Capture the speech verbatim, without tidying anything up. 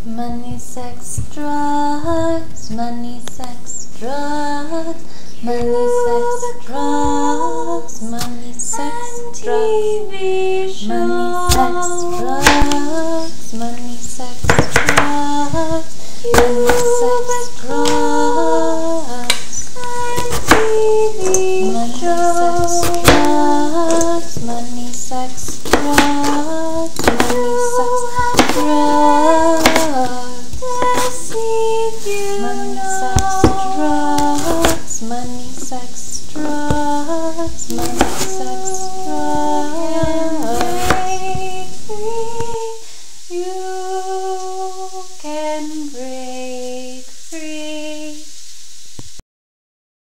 Money, sex, drugs, money, sex, drugs, money, sex, drugs, money, sex, drugs, money, sex, drugs, money, sex, drugs, money, sex, drugs, money, sex, drugs, money, sex, drugs, money, sex, drugs. Money, sex, drugs, money, sex, drugs, money.